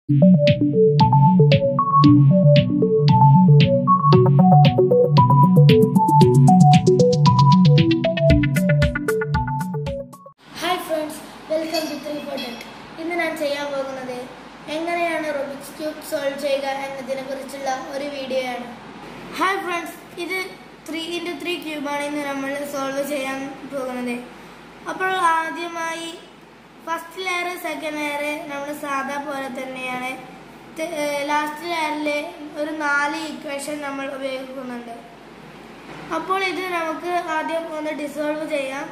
Hi friends, welcome to 3 ഇന്ന് ഞാൻ ചെയ്യാൻ പോകുന്നത് എങ്ങനെയാണ് റുബിക്സ് ക്യൂബ് സോൾവ് ചെയ്യുക എന്നതിനെക്കുറിച്ചുള്ള ഒരു വീഡിയോയാണ്. ഹായ് ഫ്രണ്ട്സ്, ഇത് 3x3 ക്യൂബാണ് ഇന്ന് നമ്മൾ സോൾവ് ചെയ്യാൻ പോകുന്നത്. അപ്പോൾ ആദ്യമായി ഫസ്റ്റ് ലെയർ സെക്കൻഡ് ലെയർ നമ്മൾ സാധാ പോലെ തന്നെയാണ്. ലാസ്റ്റ് ലെയറിൽ ഒരു 4 ഇക്വേഷൻ നമ്മൾ ഉപയോഗിക്കുന്നുണ്ട്. അപ്പോൾ ഇത് നമുക്ക് ആദ്യം ഒന്ന് ഡിസോൾവ് ചെയ്യാം.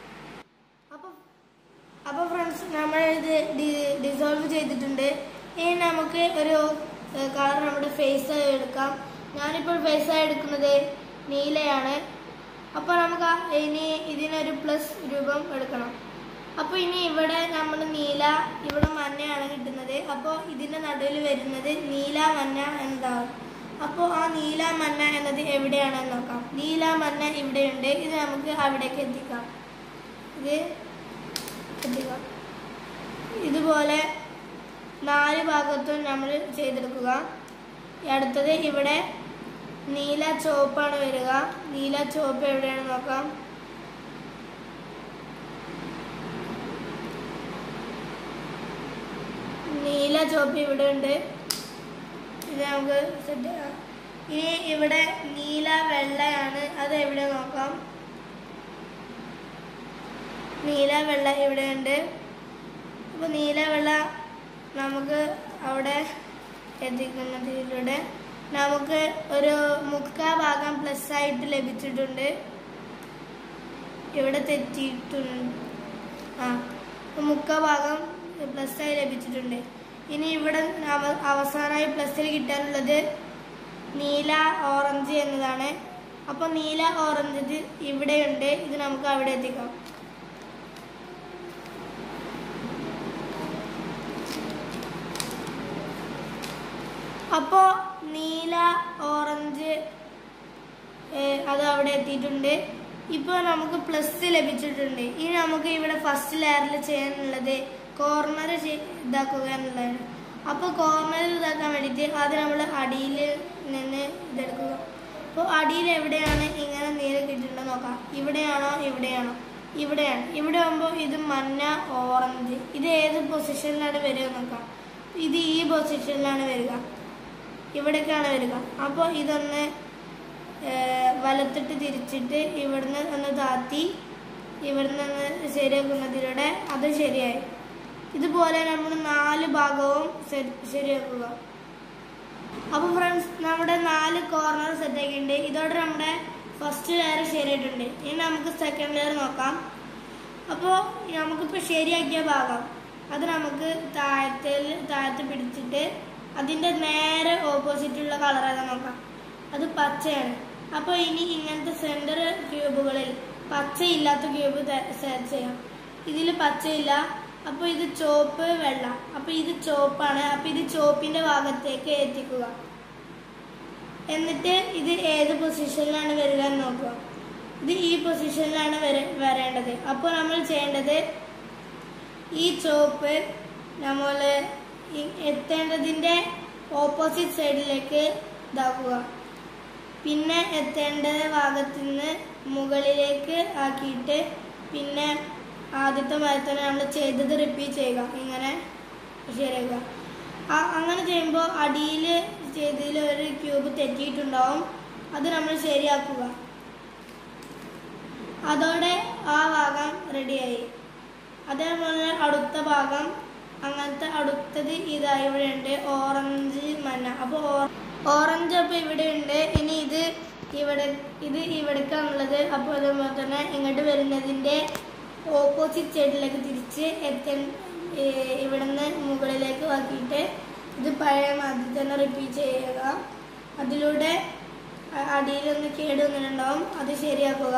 അപ്പോൾ ഫ്രണ്ട്സ്, നമ്മൾ ഇത് ഡിസോൾവ് ചെയ്തിട്ടുണ്ട്. ഇനി നമുക്ക് ഒരു കളർ നമ്മുടെ ഫേസായി എടുക്കാം. ഞാനിപ്പോൾ ഫേസായി എടുക്കുന്നത് നീലയാണ്. അപ്പോൾ നമുക്ക് ഇനി ഇതിനൊരു പ്ലസ് രൂപം എടുക്കണം. അപ്പോൾ ഇനി ഇവിടെ നമ്മൾ നീല, ഇവിടെ മഞ്ഞയാണ് കിട്ടുന്നത്. അപ്പോൾ ഇതിൻ്റെ നടുവിൽ വരുന്നത് നീല മഞ്ഞ എന്നതാവും. അപ്പോൾ ആ നീല മഞ്ഞ എന്നത് എവിടെയാണെന്ന് നോക്കാം. നീല മഞ്ഞ ഇവിടെയുണ്ട്. ഇത് നമുക്ക് അവിടേക്ക് എത്തിക്കാം. ഇതുപോലെ 4 ഭാഗത്തും നമ്മൾ ചെയ്തെടുക്കുക. അടുത്തത് ഇവിടെ നീല ചുവപ്പാണ് വരിക. നീല ചുവപ്പ് എവിടെയാണെന്ന് നോക്കാം. നീല ചുവപ്പ് ഇവിടെ ഉണ്ട്. ഇത് നമുക്ക് സെറ്റ്. ഇനി ഇവിടെ നീല വെള്ളയാണ്. അത് എവിടെ നോക്കാം. നീല വെള്ള ഇവിടെ ഉണ്ട്. അപ്പോൾ നീല വെള്ള നമുക്ക് അവിടെ എത്തിക്കുന്നതിലൂടെ നമുക്ക് ഒരു 3/4 ഭാഗം പ്ലസ് ആയിട്ട് ലഭിച്ചിട്ടുണ്ട്. ഇവിടെ തെറ്റിയിട്ടുണ്ട്. 3/4 ഭാഗം പ്ലസ് ആയി ലഭിച്ചിട്ടുണ്ട്. ഇനി ഇവിടെ അവസാനമായി പ്ലസ്സിൽ കിട്ടാനുള്ളത് നീല ഓറഞ്ച് എന്നതാണ്. അപ്പോൾ നീല ഓറഞ്ച് ഇവിടെയുണ്ട്. ഇത് നമുക്ക് അവിടെ എത്തിക്കാം. അപ്പോൾ നീല ഓറഞ്ച് അത് അവിടെ എത്തിയിട്ടുണ്ട്. ഇപ്പോൾ നമുക്ക് പ്ലസ് ലഭിച്ചിട്ടുണ്ട്. ഇനി നമുക്ക് ഇവിടെ ഫസ്റ്റ് ലെയറിൽ ചെയ്യാനുള്ളത് കോർണർ ഇതാക്കുക എന്നുള്ളതാണ്. അപ്പോൾ കോർണറിൽ ഇതാക്കാൻ വേണ്ടിയിട്ട് ആദ്യം നമ്മൾ അടിയിൽ നിന്ന് ഇതെടുക്കുക. അപ്പോൾ അടിയിൽ എവിടെയാണ് ഇങ്ങനെ നീല കിട്ടുന്നുണ്ടോ നോക്കാം. ഇവിടെയാണോ ഇവിടെയാണോ? ഇവിടെയാണ്. ഇവിടെ ആകുമ്പോൾ ഇത് മഞ്ഞ ഓറഞ്ച്. ഇത് ഏത് പൊസിഷനിലാണ് വരിക നോക്കാം. ഇത് ഈ പൊസിഷനിലാണ് വരിക. ഇവിടേക്കാണ് വരിക. അപ്പോൾ ഇതൊന്ന് വലത്തിട്ട് തിരിച്ചിട്ട് ഇവിടുന്ന് ഒന്ന് താത്തി ഇവിടുന്ന് ഒന്ന് ശരിയാക്കുന്നതിലൂടെ അത് ശരിയായി. ഇതുപോലെ നമ്മൾ 4 ഭാഗവും ശരിയാക്കുക. അപ്പോൾ ഫ്രണ്ട്സ്, നമ്മുടെ 4 കോർണർ സെറ്റ് ആക്കിയിട്ടുണ്ട്. ഇതോടെ നമ്മുടെ ഫസ്റ്റ് ലെയർ ശരിയായിട്ടുണ്ട്. ഇനി നമുക്ക് സെക്കൻഡ് ലെയർ നോക്കാം. അപ്പോൾ നമുക്കിപ്പോൾ ശരിയാക്കിയ ഭാഗം അത് നമുക്ക് താഴത്ത് പിടിച്ചിട്ട് അതിൻ്റെ നേരെ ഓപ്പോസിറ്റുള്ള കളർ ഏതാ നോക്കാം. അത് പച്ചയാണ്. അപ്പോൾ ഇനി ഇങ്ങനത്തെ സെൻറ്റർ ക്യൂബുകളിൽ പച്ചയില്ലാത്ത ക്യൂബ് സെറ്റ് ചെയ്യാം. ഇതിൽ പച്ചയില്ല. അപ്പോൾ ഇത് ചുവപ്പ് വെള്ള. അപ്പോൾ ഇത് ചുവപ്പാണ്. അപ്പോൾ ഇത് ചുവപ്പിൻ്റെ ഭാഗത്തേക്ക് എത്തിക്കുക. എന്നിട്ട് ഇത് ഏത് പൊസിഷനിലാണ് വരിക എന്ന് നോക്കുക. ഇത് ഈ പൊസിഷനിലാണ് വരേണ്ടത്. അപ്പോൾ നമ്മൾ ചെയ്യേണ്ടത് ഈ ചുവപ്പ് നമ്മൾ എത്തേണ്ടതിൻ്റെ ഓപ്പോസിറ്റ് സൈഡിലേക്ക് ഇതാക്കുക. പിന്നെ എത്തേണ്ട ഭാഗത്തു നിന്ന് മുകളിലേക്ക് ആക്കിയിട്ട് പിന്നെ ആദ്യത്തെ ഭാഗത്തന്നെ നമ്മൾ ചെയ്തത് റിപ്പീറ്റ് ചെയ്യുക. ഇങ്ങനെ ശരിയാക്കുക. അങ്ങനെ ചെയ്യുമ്പോൾ അടിയിൽ ചെയ്തതിൽ ഒരു ക്യൂബ് തെറ്റിയിട്ടുണ്ടാവും. അത് നമ്മൾ ശരിയാക്കുക. അതോടെ ആ ഭാഗം റെഡിയായി. അതേപോലെ അടുത്ത ഭാഗം അങ്ങനത്തെ അടുത്തത് ഇതാ ഇവിടെ ഉണ്ട്. ഓറഞ്ച് മഞ്ഞ. അപ്പോൾ ഓറഞ്ച് അപ്പോൾ ഇവിടെ ഉണ്ട്. ഇനി ഇത് ഇവിടേക്കാണുള്ളത്. അപ്പോൾ അതുപോലെ തന്നെ ഇങ്ങോട്ട് വരുന്നതിൻ്റെ ഓപ്പോസിറ്റ് സൈഡിലേക്ക് തിരിച്ച് ഇവിടുന്ന് മുകളിലേക്ക് ആക്കിയിട്ട് ഇത് പഴയ മാതിരി തന്നെ റിപ്പീറ്റ് ചെയ്യുക. അതിലൂടെ അടിയിലൊന്ന് കേട് വന്നിട്ടുണ്ടാവും. അത് ശരിയാക്കുക.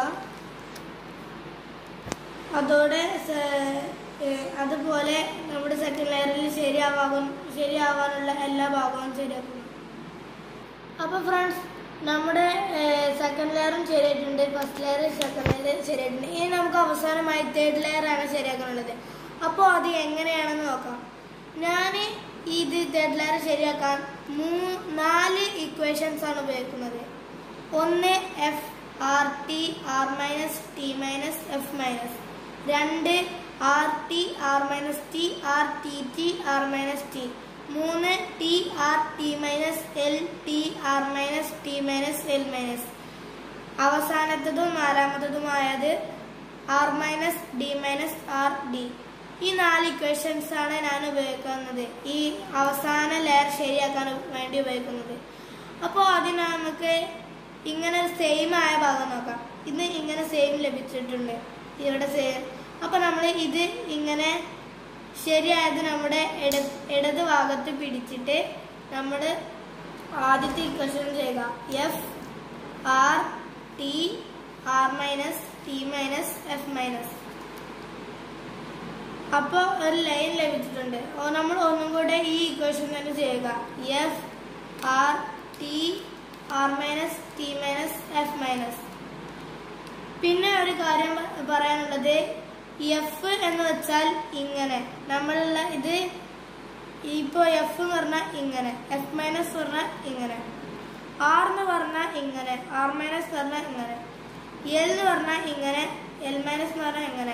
അതോടെ അതുപോലെ നമ്മുടെ സെക്കൻഡ് ലെയറിൽ ശരിയാവാനുള്ള എല്ലാ ഭാഗവും ശരിയാക്കുക. അപ്പോൾ ഫ്രണ്ട്സ്, നമ്മുടെ സെക്കൻഡ് ലെയറും ശരിയായിട്ടുണ്ട്. ഫസ്റ്റ് ലെയർ സെക്കൻഡ് ലെയർ ശരിയായിട്ടുണ്ട്. ഇനി നമുക്ക് അവസാനമായി തേർഡ് ലെയറാണ് ശരിയാക്കാനുള്ളത്. അപ്പോൾ അത് എങ്ങനെയാണെന്ന് നോക്കാം. ഞാൻ ഇത് തേർഡ് ലെയർ ശരിയാക്കാൻ 4 ഇക്വേഷൻസ് ആണ് ഉപയോഗിക്കുന്നത്. ഒന്ന് F R T R minus T minus F minus, 2 R T R minus T R T T R minus T, 3 T R T minus L T R minus T minus L minus, അവസാനത്തതും 4ാമത്തതുമായത് R minus D minus R D. ഈ 4 equations ആണ് ഞാൻ ഉപയോഗിക്കുന്നത്, ഈ അവസാന layer ശരിയാക്കാൻ വേണ്ടി ഉപയോഗിക്കുന്നത്. അപ്പോൾ അതിന് നമുക്ക് ഇങ്ങനെ സെയിം ആയ ഭാഗം നോക്കാം. ഇത് ഇങ്ങനെ സെയിം ലഭിച്ചിട്ടുണ്ട്, ഇവിടെ സെയിം. അപ്പോൾ നമ്മൾ ഇത് ഇങ്ങനെ ശരിയായത് നമ്മുടെ ഇടത് ഭാഗത്ത് പിടിച്ചിട്ട് നമ്മൾ ആദ്യത്തെ ഇക്വേഷൻ ചെയ്യുക. F R T R minus T minus F minus. അപ്പോൾ ഒരു ലൈൻ ലഭിച്ചിട്ടുണ്ട്. നമ്മൾ ഒന്നും കൂടെ ഈ ഇക്വേഷൻ തന്നെ ചെയ്യുക. F R T R minus T minus F minus. പിന്നെ ഒരു കാര്യം പറയാനുള്ളത്, എഫ് എന്ന് വെച്ചാൽ ഇങ്ങനെ നമ്മളുള്ള ഇത് ഇപ്പോൾ എഫ് എന്ന് പറഞ്ഞാൽ ഇങ്ങനെ, എഫ് മൈനസ് പറഞ്ഞാൽ ഇങ്ങനെ, ആർ എന്ന് പറഞ്ഞാൽ ഇങ്ങനെ, ആർ മൈനസ് പറഞ്ഞാൽ ഇങ്ങനെ, എൽ എന്ന് പറഞ്ഞാൽ ഇങ്ങനെ, എൽ മൈനസ് എന്ന് പറഞ്ഞാൽ ഇങ്ങനെ,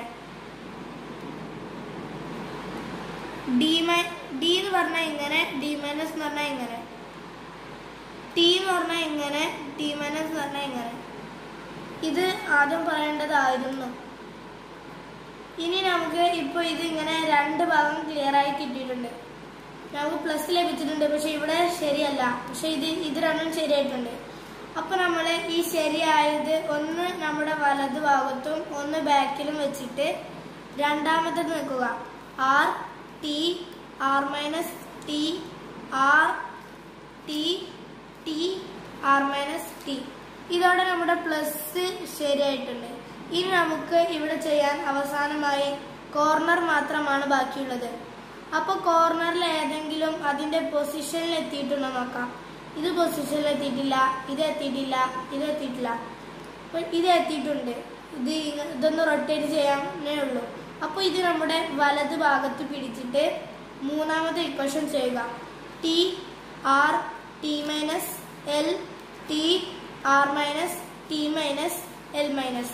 ഡി എന്ന് പറഞ്ഞാൽ ഇങ്ങനെ, ഡി മൈനസ് എന്ന് പറഞ്ഞാൽ ഇങ്ങനെ, ടി എന്ന് പറഞ്ഞാൽ ഇങ്ങനെ, ടി മൈനസ് എന്ന് പറഞ്ഞാൽ ഇങ്ങനെ. ഇത് ആദ്യം പറയേണ്ടതായിരുന്നു. ഇനി നമുക്ക് ഇപ്പോൾ ഇത് ഇങ്ങനെ 2 ഭാഗം ക്ലിയർ ആയി കിട്ടിയിട്ടുണ്ട്. നമുക്ക് പ്ലസ് ലഭിച്ചിട്ടുണ്ട്, പക്ഷെ ഇവിടെ ശരിയല്ല. പക്ഷെ ഇത് രണ്ടും ശരിയായിട്ടുണ്ട്. അപ്പൊ നമ്മൾ ഈ ശരിയായത് ഒന്ന് നമ്മുടെ വലത് ഭാഗത്തും ഒന്ന് ബാക്കിലും വെച്ചിട്ട് രണ്ടാമത്തേത് നിൽക്കുക. R T R minus T R T T R minus T. ഇതോടെ നമ്മുടെ പ്ലസ് ശരിയായിട്ടുണ്ട്. ഇനി നമുക്ക് ഇവിടെ ചെയ്യാൻ അവസാനമായി കോർണർ മാത്രമാണ് ബാക്കിയുള്ളത്. അപ്പോൾ കോർണറിൽ ഏതെങ്കിലും അതിന്റെ പൊസിഷനിൽ എത്തിയിട്ടുണ്ടോ നോക്കാം. ഇത് പൊസിഷനിൽ എത്തിയിട്ടില്ല, ഇത് എത്തിയിട്ടില്ല, ഇത് എത്തിയിട്ടില്ല. അപ്പോൾ ഇത് എത്തിയിട്ടുണ്ട്. ഇതൊന്ന് റൊട്ടേറ്റ് ചെയ്യാനേ ഉള്ളൂ. അപ്പോൾ ഇത് നമ്മുടെ വലത് ഭാഗത്ത് പിടിച്ചിട്ട് മൂന്നാമത്തെ ഇക്വേഷൻ ചെയ്യുക. T R T minus L T R minus T minus L minus.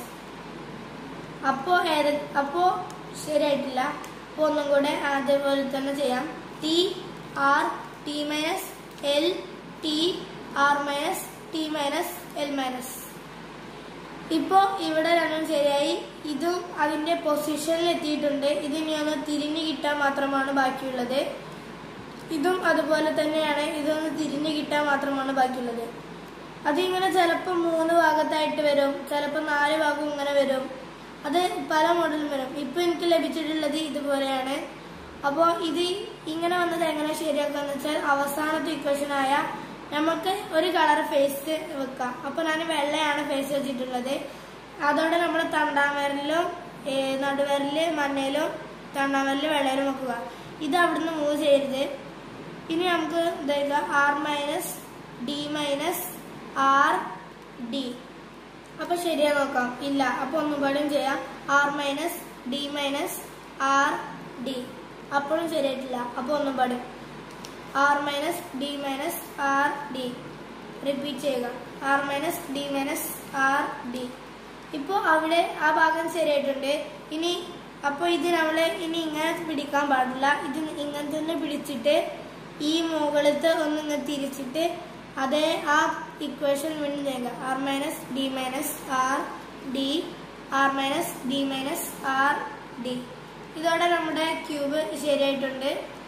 അപ്പോൾ ശരിയായിട്ടില്ല. അപ്പോൾ ഒന്നും കൂടെ അതേപോലെ തന്നെ ചെയ്യാം. T R T minus L T R minus T minus L minus. ഇപ്പോൾ ഇവിടെ രണ്ടും ശരിയായി. ഇതും അതിന്റെ പൊസിഷനിൽ എത്തിയിട്ടുണ്ട്. ഇതിനി ഒന്ന് തിരിഞ്ഞു കിട്ടാൻ മാത്രമാണ് ബാക്കിയുള്ളത്. ഇതും അതുപോലെ തന്നെയാണ്. ഇതൊന്ന് തിരിഞ്ഞു കിട്ടാൻ മാത്രമാണ് ബാക്കിയുള്ളത്. അതിങ്ങനെ ചിലപ്പോൾ 3 ഭാഗത്തായിട്ട് വരും, ചിലപ്പോൾ 4 ഭാഗം ഇങ്ങനെ വരും. അത് പല മോഡലും വരും. ഇപ്പൊ എനിക്ക് ലഭിച്ചിട്ടുള്ളത് ഇതുപോലെയാണ്. അപ്പോൾ ഇത് ഇങ്ങനെ വന്നത് എങ്ങനെ ശരിയാക്കാന്ന് വെച്ചാൽ അവസാനത്തെ ഇക്വേഷനായ നമുക്ക് ഒരു കളർ ഫേസ് വെക്കാം. അപ്പൊ ഞാൻ വെള്ളയാണ് ഫേസ് വെച്ചിട്ടുള്ളത്. അതോടെ നമ്മൾ തണ്ടാവരലിലും നടുവരല് മഞ്ഞയിലും തണ്ടാവരല് വെള്ളയിലും വെക്കുക. ഇത് അവിടുന്ന് മൂവ് ചെയ്യരുത്. ഇനി നമുക്ക് ഇതാ R minus D minus R D. അപ്പൊ ശരിയാ നോക്കാം. ഇല്ല. അപ്പൊ ഒന്നുപാടും ചെയ്യാം. R minus D minus R D. അപ്പോഴും ശരിയായിട്ടില്ല. അപ്പൊ ഒന്നുപാടും R minus D minus R D. Repeat ചെയ്യുക. R minus D minus R D. ഇപ്പൊ അവിടെ ആ ഭാഗം ശരിയായിട്ടുണ്ട്. ഇനി അപ്പൊ ഇത് നമ്മള് ഇനി ഇങ്ങനെ പിടിക്കാൻ പാടില്ല. ഇത് ഇങ്ങനെ തന്നെ പിടിച്ചിട്ട് ഈ മുകളിലത്തെ ഒന്നിങ്ങനെ തിരിച്ചിട്ട് അതേ ആ ഇക്വേഷൻ വീണ്ടും ചെയ്യുക. R minus D minus R D, R minus D minus R D. ഇതോടെ നമ്മുടെ ക്യൂബ് ശരിയായിട്ടുണ്ട്.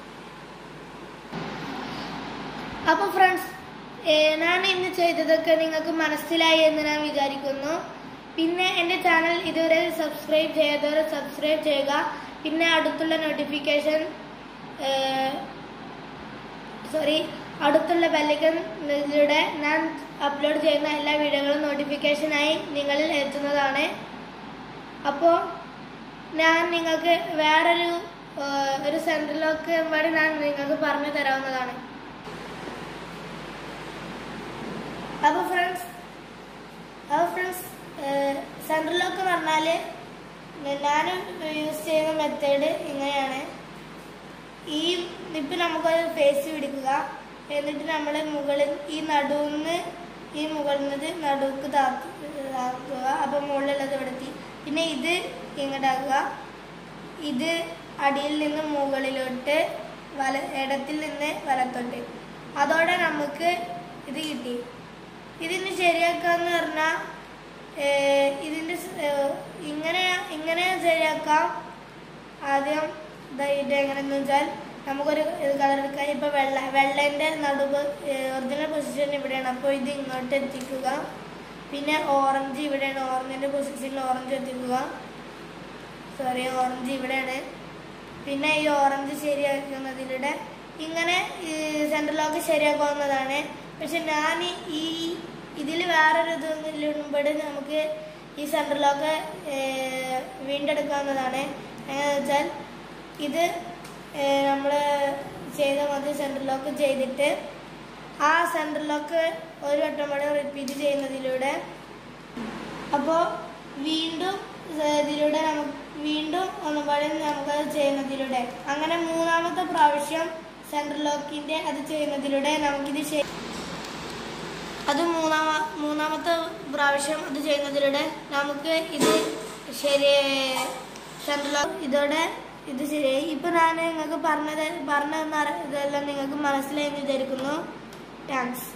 അപ്പൊ ഫ്രണ്ട്സ്, ഞാൻ ഇന്ന് ചെയ്തതൊക്കെ നിങ്ങൾക്ക് മനസ്സിലായി എന്ന് ഞാൻ വിചാരിക്കുന്നു. പിന്നെ എന്റെ ചാനൽ ഇതുവരെ സബ്സ്ക്രൈബ് ചെയ്യാത്തവരെ സബ്സ്ക്രൈബ് ചെയ്യുക. പിന്നെ അടുത്തുള്ള നോട്ടിഫിക്കേഷൻ അടുത്തുള്ള ബെല്ലൈക്കണിലൂടെ ഞാൻ അപ്ലോഡ് ചെയ്യുന്ന എല്ലാ വീഡിയോകളും നോട്ടിഫിക്കേഷനായി നിങ്ങളിൽ എത്തുന്നതാണ്. അപ്പോൾ ഞാൻ നിങ്ങൾക്ക് വേറൊരു സെൻട്രൽ ലോക്ക് വഴി ഞാൻ നിങ്ങൾക്ക് പറഞ്ഞു തരാവുന്നതാണ്. അപ്പോൾ ഫ്രണ്ട്സ് സെൻട്രൽ ലോക്ക് എന്ന് പറഞ്ഞാൽ ഞാൻ യൂസ് ചെയ്യുന്ന മെത്തേഡ് ഇങ്ങനെയാണ്. ഈ ഇപ്പം നമുക്കൊരു ഫേസ് പിടിക്കുക. എന്നിട്ട് നമ്മൾ മുകളിൽ ഈ നടുവിന്ന് ഈ മുകളിൽ നിന്ന് നടുക്ക് താക്കുക. അപ്പം മുകളിലുള്ളത് ഇവിടെ എത്തി. പിന്നെ ഇത് ഇങ്ങോട്ടാക്കുക. ഇത് അടിയിൽ നിന്ന് മുകളിലോട്ട് ഇടത്തിൽ നിന്ന് വലത്തോട്ട്. അതോടെ നമുക്ക് ഇത് കിട്ടി. ഇതിന് ശരിയാക്കാന്ന് പറഞ്ഞാൽ ഇതിൻ്റെ ഇങ്ങനെ ശരിയാക്കാം. ആദ്യം ഇത് എങ്ങനെയെന്ന് വെച്ചാൽ നമുക്കൊരു കളർ എടുക്കാം. ഇപ്പോൾ വെള്ളേൻ്റെ നടുവ് ഒറിജിനൽ പൊസിഷൻ ഇവിടെയാണ്. അപ്പോൾ ഇത് ഇങ്ങോട്ട് എത്തിക്കുക. പിന്നെ ഓറഞ്ച് ഇവിടെയാണ്. ഓറഞ്ചിൻ്റെ പൊസിഷനിൽ ഓറഞ്ച് എത്തിക്കുക. ഓറഞ്ച് ഇവിടെയാണ്. പിന്നെ ഈ ഓറഞ്ച് ശരിയാക്കുന്നതിലൂടെ ഇങ്ങനെ സെൻട്രൽ ലോക്ക് ശരിയാക്കാവുന്നതാണ്. പക്ഷെ ഞാൻ ഇതിൽ വേറൊരു ഇതിലുമ്പോൾ നമുക്ക് ഈ സെൻട്രൽ ലോക്ക് വീണ്ടെടുക്കാവുന്നതാണ്. എങ്ങനെയാണെന്ന് വെച്ചാൽ ഇത് നമ്മൾ ചെയ്ത മതി സെൻട്രൽ ലോക്ക് ചെയ്തിട്ട് ആ സെൻട്രൽ ലോക്ക് ഒരു വട്ടം കൂടെ റിപ്പീറ്റ് ചെയ്യുന്നതിലൂടെ അപ്പോൾ വീണ്ടും ഒന്നുപാടെ നമുക്കത് ചെയ്യുന്നതിലൂടെ അങ്ങനെ മൂന്നാമത്തെ പ്രാവശ്യം സെൻട്രൽ ലോക്കിൻ്റെ അത് ചെയ്യുന്നതിലൂടെ നമുക്കിത് മൂന്നാമത്തെ പ്രാവശ്യം അത് ചെയ്യുന്നതിലൂടെ നമുക്ക് ഇത് സെൻട്രൽ ലോക്ക് ഇതോടെ ഇത് ശരിയായി. ഇപ്പം ഞാൻ നിങ്ങൾക്ക് പറഞ്ഞതെല്ലാം നിങ്ങൾക്ക് മനസ്സിലായി എന്ന് വിചാരിക്കുന്നു. താങ്ക്സ്.